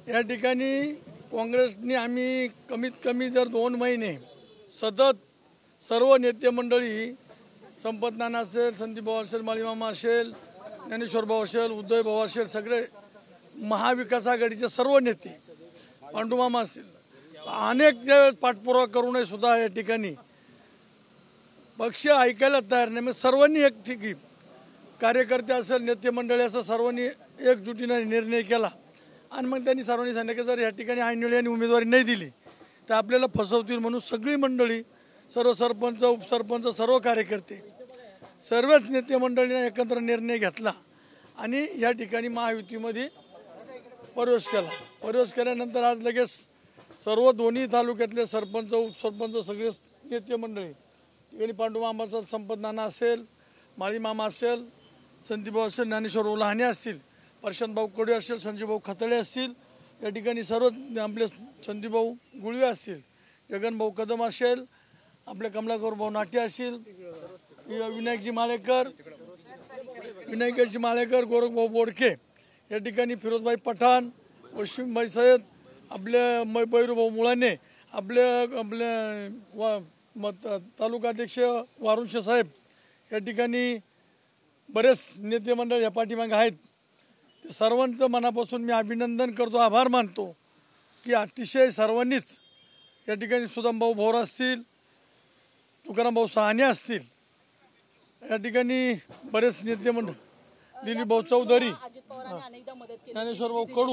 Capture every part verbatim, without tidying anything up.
या ठिकाणी काँग्रेसने आम्ही कमीत कमी जर दोन महिने सतत सर्व नेते मंडळी संपत नाना असेल, संदीप भाऊ असेल, माळीमामा असेल, ज्ञानेश्वर भाऊ असेल, उद्धव भाऊ असेल, सगळे महाविकास आघाडीचे सर्व नेते, पांडुमामा असतील, अनेक ज्यावेळेस पाठपुरावा करूनही सुद्धा या ठिकाणी पक्ष ऐकायला तयार नाही। मग सर्वांनी एक ठिकी कार्यकर्ते असेल, नेते मंडळी असं सर्वांनी एकजुटीने निर्णय केला आणि मग त्यांनी सर्वांनी सांगितलं की जर या ठिकाणी ऐनवेळी आणि उमेदवारी नाही दिली तर आपल्याला फसवतील म्हणून सगळी मंडळी, सर्व सरपंच, उपसरपंच, सर्व कार्यकर्ते, सर्वच नेते मंडळीने एकत्र निर्णय घेतला आणि या ठिकाणी महायुतीमध्ये प्रवेश केला। प्रवेश केल्यानंतर आज लगेच सर्व दोन्ही तालुक्यातले सरपंच, उपसरपंच, सगळे नेते मंडळी ठिकाणी पांडुमामा असेल, संपत नाना असेल, माळीमामा असेल, संदीप भाऊ असेल, ज्ञानेश्वर लहाने असतील, प्रशांत भाऊ कोडे असेल, संजय भाऊ खतळे असतील, या ठिकाणी सर्व आपले संदीप भाऊ गुळवे असतील, जगन भाऊ कदम असेल, आपले कमलाकर भाऊ नाट्य असतील, विनायकजी माळेकर, विनायकजी माळेकर, गोरख भाऊ बोडके, या ठिकाणी फिरोजभाई पठाण, वशिमभाई सय्यद, आपले बैरू भाऊ मुळाने, आपले आपले वा मत तालुकाध्यक्ष वारुंश साहेब, या ठिकाणी बरेच नेते मंडळ या पाठीमागे आहेत। सर्वांचं मनापासून मी अभिनंदन करतो, आभार मानतो की अतिशय सर्वांनीच या ठिकाणी सुदामभाऊ भोर असतील, तुकारामभाऊ सहाने असतील, या ठिकाणी बरेच नेते मंडळ, दिलीप भाऊ चौधरी, ज्ञानेश्वर भाऊ कडू,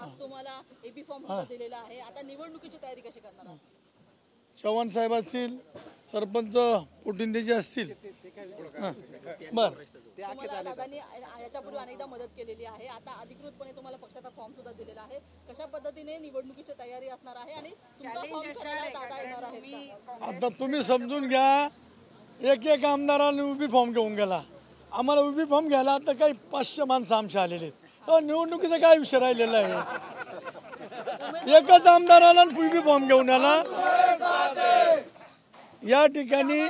चव्हाण साहेब असतील, सरपंच पोटिंदेचे असतील। बर दादांनी याच्यापूर्वी अनेकदा मदत केलेली आहे, आता अधिकृतपणे तुम्हाला पक्षाचा फॉर्म सुद्धा दिलेला आहे, कशा पद्धतीने निवडणुकीची तयारी असणार आहे आणि तुमचा फॉर्म करायला दादा येणार आहेत का? आता तुम्ही समजून घ्या, एक एक आमदाराने उभी फॉर्म घेऊन गेला, आम्हाला उभी फॉर्म घ्यायला आता काही पाचशे माणसं आमचे आलेले आहेत। निवडणुकीचा काय विषय राहिलेला आहे? एकच आमदाराला उभी फॉर्म घेऊन आला। या ठिकाणी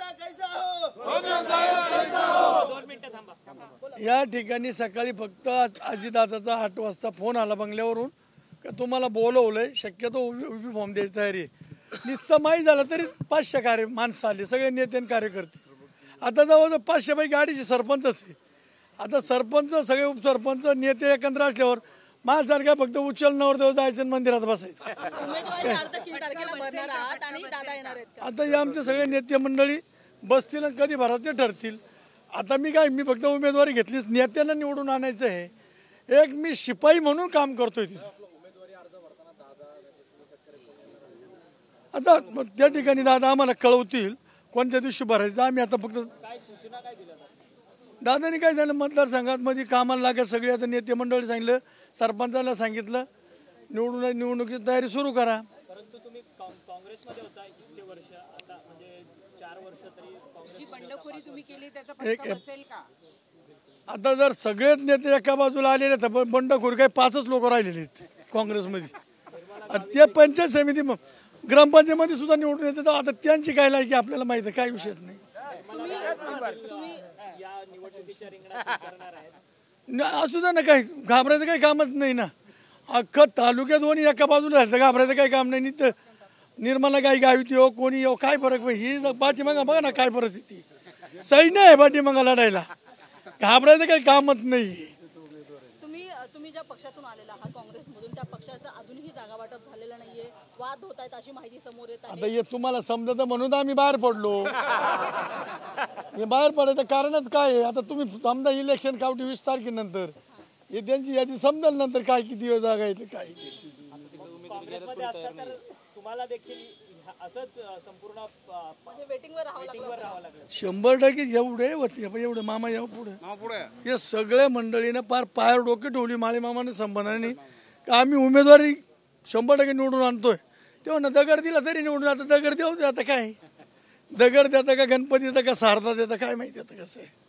या ठिकाणी सकाळी फक्त अजितदादाचा आठ वाजता फोन आला बंगल्यावरून का तुम्हाला बोलवलंय, शक्यतो उभी उभी फॉर्म द्यायची तयारी आहे। नुसतं माहीत झालं तरी पाचशे कार्य माणसं आले, सगळे नेते आणि कार्यकर्ते। आता जवळजवळ पाचशे पैकी गाडीचे सरपंचच आहे। आता सरपंच, सगळे उपसरपंच, नेते एकत्र असल्यावर माझ्यासारखा फक्त उचल नवरदेव जायचं मंदिरात बसायचं। आता हे आमचे सगळे नेते मंडळी बसतील आणि कधी भराचे ठरतील। आता मी काय, मी फक्त उमेदवारी घेतलीच, नेत्यांना निवडून आणायचं आहे। एक मी शिपाई म्हणून काम करतोय तिथं। आता त्या ठिकाणी दादा आम्हाला कळवतील कोणत्या दिवशी भरायचं। आम्ही आता फक्त दादानी काय झालं, मतदारसंघात मध्ये कामाला लागत सगळे आता नेते मंडळी सांगितलं, सरपंचाला सांगितलं निवडून निवडणुकीची तयारी सुरू करा। परंतु तुम्ही काँग्रेसमध्ये होता इतके वर्ष, आता म्हणजे चार वर्ष तरी काँग्रेसची बंडखोरी तुम्ही केली, त्याचा फटका बसेल का? आता जर सगळेच नेते एका बाजूला आलेले तर बंडखोरी काही पाचच लोक राहिलेले आहेत काँग्रेसमध्ये। ते पंचायत समिती ग्रामपंचायतीमध्ये सुद्धा निवडून येतात। आता त्यांची काय लायकी आपल्याला माहिती आहे, काही विषयच नाही। असू द्या ना, काही घाबरायचं काही कामच नाही ना। अख्खं तालुक्यात दोन्ही एका बाजूला घाबरायचं काही काम नाही। तर निर्मला गाई गावी हो, कोणी येऊ, काय फरक? ही पाठीमागा बघा ना काय परिस्थिती, सैन्य आहे पाठीमागा लढायला, घाबरायचं काही कामच नाही। तुम्ही तुम्ही ज्या पक्षातून आलेला आहात काँग्रेसमधून, त्या पक्षाचं अजूनही जागा वाटप झालेलं नाहीये, वाद होत आहेत अशी माहिती समोर येत आहे। आता हे तुम्हाला समजतं म्हणून आम्ही बाहेर पडलो। हे बाहेर पडायचं कारणच काय आहे? आता तुम्ही समजा इलेक्शन कावटी वीस तारखेनंतर हे त्यांची यादी समजेल नंतर काय किती जागा येते काय। काँग्रेसमध्ये असतं तर तुम्हाला देखील असंच संपूर्ण वेटिंगवर राहावं लागलं। शंभर टक्के एवढे होते, एवढे मामा यावं पुढे हे सगळ्या मंडळीनं पार पायावर डोके ठेवली माळी मामाने संबंधाने का आम्ही उमेदवारी शंभर टक्के निवडून आणतोय। तेव्हा ना दगड दिला तरी निवडून, आता दगड देऊ दे, आता काय दगड देता का गणपती देता का सारदा देता काय माहिती आता कसं आहे।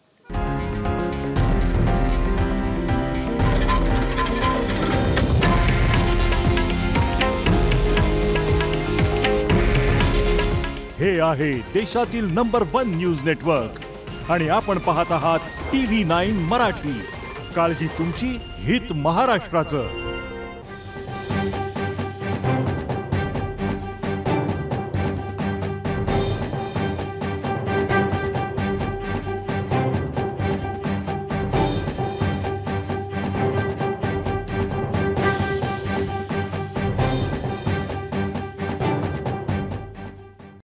हे आहे देशातील नंबर वन न्यूज नेटवर्क आणि आपण पाहत आहात टीव्ही नाईन मराठी। काळजी तुमची, हित महाराष्ट्राचं।